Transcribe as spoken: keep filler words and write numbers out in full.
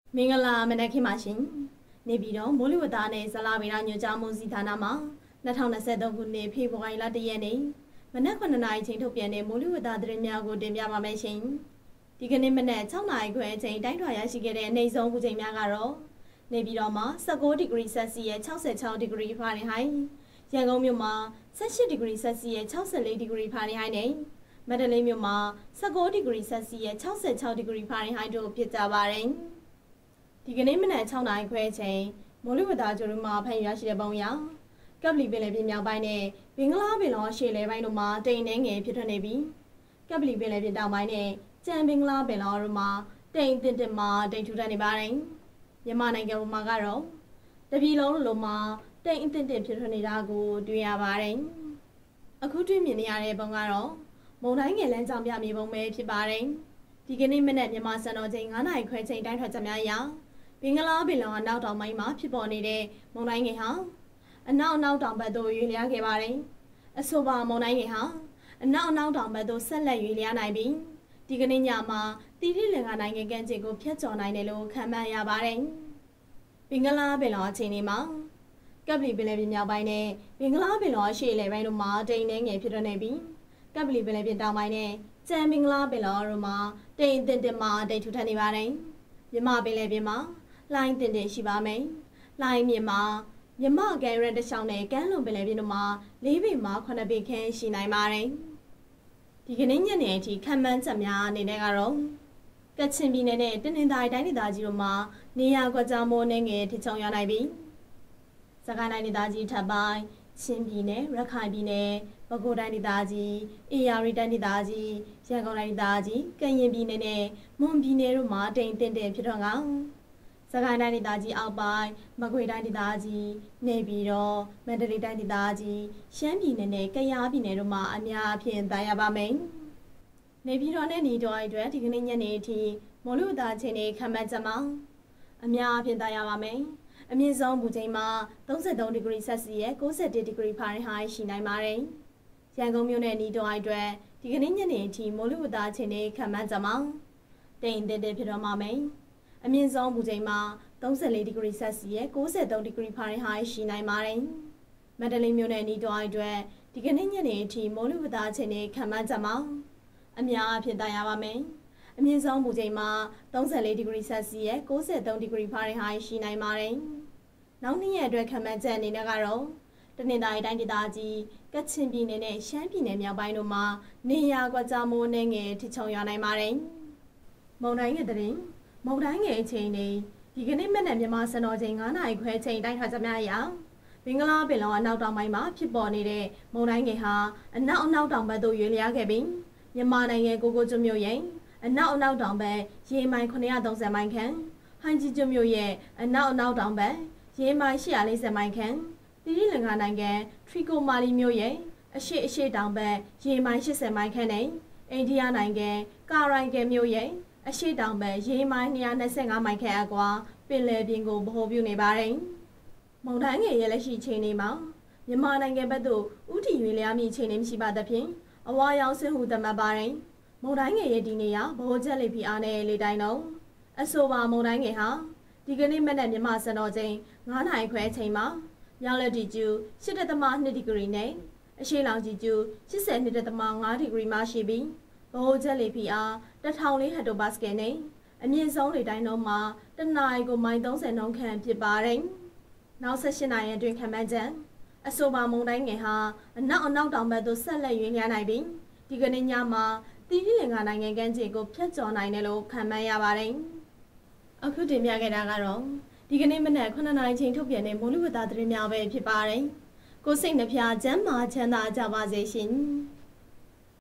မင်္ဂလာမနက်ခင်းပါရှင်နေပြည်တော်မိုးလေဝသနဲ့ဇလဗေဒညွှန်ကြားမှုစီဌာနမှာ၂၀၂၃ခုနှစ်ဖေဖော်ဝါရီလ၁ရက်နေ့မနက်ခုနှစ်နာရီချိန်ထုတ်ပြန်တဲ့မိုးလေဝသသတင်းများကိုတင်ပြပါမယ်ရှင်ဒီကနေ့မနက်၆နာရီခွဲအချိန်တိုင်းထွာရရှိခဲ့တဲ့အနေဆုံးပူချိန်များကတော့နေပြည်တော်မှာ၁၉ဒီဂရီဆယ်စီယပ်၆၆ဒီဂရီဖာရင်ဟိုက်ရန်ကုန်မြို့မှာ၁၈ဒီဂရီဆယ်စီယပ်၆၄ဒီဂရီဖာရင်ဟိုက်နဲ့မန္တလေးမြို့မှာ၁၉ဒီဂရီဆယ်စီယပ်၆၆ဒီဂရီဖာရင်ဟိုက်တို့ဖြစ်ကြပါတယ်ဒီကနေ့မနက်၆နာရီခွဲချိန်မိုးလေဝသကြိုးမှာဖန်ရရှိတဲ့ပုံရကပ်ပလီပင်လယ်ပြင်မြောက်ပိုင်းနဲ့ဘင်္ဂလားပင်လယ်ရှေ့လေပိုင်းတို့မှာတိမ်နှဲငယ်ဖြစ်ထွက်နေပြီးကပ်ပလီပင်လယ်ပြင်တောင်ပိုင်းနဲ့ကြံဘင်္ဂလားပင်လယ်တို့မှာတိမ်တင်တင်မှာတိမ်ထူထပ်နေပါတယ်မြန်မာနိုင်ငံမှာကတော့တပြည်လုံးလုံးမှာတိမ်အတင်တင်ဖြစ်ထွက်နေတာကိုတွေ့ရပါတယ်အခုတွေ့မြင်နေရတဲ့ပုံကတော့မုန်တိုင်းငယ်လမ်းကြောင်းပြမြေပုံပဲဖြစ်ပါတယ်ဒီကနေ့မနက်မြန်မာစံတော်ချိန်၅နာရီခွဲချိန်တိုင်းထွက်ကြများရာဘင်္ဂလားပင်လယ်အနောက်တောင်ပိုင်းမှာဖြစ်ပေါ်နေတဲ့မုန်တိုင်းငယ်ဟာအနောက်အနောက်တောင်ဘက်သို့ရွေ့လျားခဲ့ပါတယ်။အဆိုပါမုန်တိုင်းငယ်ဟာအနောက်အနောက်တောင်ဘက်သို့ဆက်လက်ရွေ့လျားနိုင်ပြီးဒီကနေ့ညမှာတီတီလင်္ကာနိုင်ငံကမ်းခြေကိုဖျက်ကျော်နိုင်တယ်လို့ခန့်မှန်းရပါတယ်။ဘင်္ဂလားပင်လယ်အခြေအနေမှာကပ်ပလီပင်လယ်ပြင်မြောက်ပိုင်းနဲ့ဘင်္ဂလားပင်လယ်အရှေ့လေပိုင်းတို့မှာတိမ်နှဲငယ်ဖြစ်နေပြီးကပ်ပလီပင်လယ်ပြင်တောင်ပိုင်းနဲ့ကြံဘင်္ဂလားပင်လယ်တို့မှာတိမ်တင်တင်မှာတိမ်ထူထပ်နေပါတယ်။မြမပင်လယ်ပြင်မှာလိုင်းတင်တင်ရှိပါမယ်။လိုင်းမြမှာမြမကန်ရန်တချောင်းနဲ့ကမ်းလွန်ပင်လယ်ပြင်တို့မှာလေးပေမှာခုနှစ်ပေခန့်ရှိနိုင်ပါတယ်။ဒီကနေ့ညနေအထိခံမှန်းချက်များအနေနဲ့ကတော့ကချင်ပြည်နယ်နဲ့တနင်္သာရီတိုင်းဒေသကြီးတို့မှာနေရာကွက်ကြားမိုးနှင်းငယ်ထချုံရနိုင်ပြီးစကိုင်းတိုင်းဒေသကြီးထပ်ပိုင်းချင်းပြည်နယ်ရခိုင်ပြည်နယ်ပဲခူးတိုင်းဒေသကြီးအေရရီတိုင်းဒေသကြီးရန်ကုန်တိုင်းဒေသကြီးကရင်ပြည်နယ်နဲ့မွန်ပြည်နယ်တို့မှာတိမ်တင်တင်ဖြစ်ထွန်းကစကိုင်းတိုင်းဒေသကြီးအောက်ပိုင်းမကွေးတိုင်းဒေသကြီးနေပြည်တော်မန္တလေးတိုင်းဒေသကြီးရှမ်းပြည်နယ်နဲ့ကယားပြည်နယ်တို့မှာအများအပြားသိရပါမယ်။နေပြည်တော်နဲ့ညီတော်အတွက်ဒီကနေ့ညနေအထိမိုးလေဝသအခြေအနေခန့်မှန်းချက်မှာအများအပြားသိရပါမယ်။အမြင့်ဆုံးပူချိန်မှာ၃၃ဒီဂရီဆယ်စီယပ်၉၁ဒီဂရီဖာရင်ဟိုက်ရှိနိုင်ပါတယ်။ရန်ကုန်မြို့နဲ့ညီတော်အတွက်ဒီကနေ့ညနေအထိမိုးလေဝသအခြေအနေခန့်မှန်းချက်မှာတိမ်တင်တင်ဖြစ်တော့မှာမယ်။အမြင့်ဆုံးပူချိန်မှာ၃၄ဒီဂရီဆယ်စီယပ်၉၃ဒီဂရီဖာရင်ဟိုက်ရှိနိုင်ပါတယ်။မန္တလေးမြို့နယ်နီးတွားအတွက်ဒီကနေ့ညနေအထိမိုးလေဝသအခြေအနေခန့်မှန်းချက်မှာအများအပြားသိရပါမယ်။အမြင့်ဆုံးပူချိန်မှာ၃၄ဒီဂရီဆယ်စီယပ်၉၃ဒီဂရီဖာရင်ဟိုက်ရှိနိုင်ပါတယ်။နောက်နေ့ရက်အတွက်ခန့်မှန်းချက်အနေနဲ့ကတော့တနင်္သာရီတိုင်းဒေသကြီးကချင်ပြည်နယ်နဲ့ရှမ်းပြည်နယ်မြောက်ပိုင်းတို့မှာနေရာကွက်ကြားမိုးနှင်းငယ်ထချုံရနိုင်ပါတယ်။မုန်တိုင်းငယ်တဲ့မုန်တိုင်းငယ်အချိန်တွေဒီကနေ့မနက်မြန်မာစံတော်ချိန်၅နာရီခွဲချိန်တိုင်းထားကြများရာဘင်္ဂလားပင်လယ်အနောက်တောင်ပိုင်းမှာဖြစ်ပေါ်နေတဲ့မုန်တိုင်းငယ်ဟာအနောက်အနောက်တောင်ဘက်သို့ရွေ့လျားခဲ့ပြီးမြန်မာနိုင်ငံကိုကိုကျွန်းမြို့ရဲ့အနောက်အနောက်တောင်ဘက်ရေမိုင်၉၃၀မိုင်ခန့်ဟန်ဂျီကျွန်းမြို့ရဲ့အနောက်အနောက်တောင်ဘက်ရေမိုင်၈၄၀မိုင်ခန့်တီရီလင်္ကာနိုင်ငံထရီကိုမာလီမြို့ရဲ့အရှေ့အရှေ့တောင်ဘက်ရေမိုင်၈၀မိုင်ခန့်နဲ့အိန္ဒိယနိုင်ငံကာရိုင်ကယ်မြို့ရဲ့အရှိတောင်ဘက်ရေမိုင်၂၂၅မိုင်ခန့်အကွာပင်လယ်ပြင်ကိုဗဟိုပြုနေပါတယ်။မုန်တိုင်းငယ်ရဲ့လက်ရှိချိန်နေမှာမြန်မာနိုင်ငံဘက်သို့ဥတီရွေလျားမိချိန်နေမရှိပါသဖြင့်အဝါရောင်ဆင်းဟုသတ်မှတ်ပါတယ်။မုန်တိုင်းငယ်ရဲ့ဒီနေရာဗဟိုချက်လေဖိအားနဲ့လေတိုင်းတော့အဆိုပါမုန်တိုင်းငယ်ဟာဒီကနေ့မနက်မြန်မာစံတော်ချိန်၅နာရီခွဲအချိန်မှာမြောက်လက်တီကျူ၈.၂ဒီဂရီနဲ့အရှေ့လောင်ဂျီကျူ၈၂.၅ဒီဂရီမှရှိပြီးဗဟိုချက်လေဖိအားတစ်ထောင်လေးဟက်တိုပါစကယ်နဲ့အမြင့်ဆုံးလေတိုင်းနှုန်းမှာတနာရီကိုမိုင်၃၀နှုန်းခန့်ဖြစ်ပါတယ်။နောက်၁၈နာရီအတွင်းခန့်မှန်းချက်အဆိုပါမုန်တိုင်းငယ်ဟာအနောက်အနောက်တောင်ဘက်သို့ဆက်လက်ရွေ့လျားနိုင်ပြီးဒီကနေ့ညမှာတီရီလင်္ကာနိုင်ငံကမ်းခြေကိုဖျက်ကျော်နိုင်တယ်လို့ခန့်မှန်းရပါတယ်။အခုတင်ပြခဲ့တာကတော့ဒီကနေ့မနက်ခုနှစ်နာရီချိန်ထုတ်ပြန်တဲ့မိုးလေဝသသတင်းများပဲဖြစ်ပါတယ်။ကိုစိတ်နှဖျားကျန်းမာချမ်းသာကြပါစေရှင်။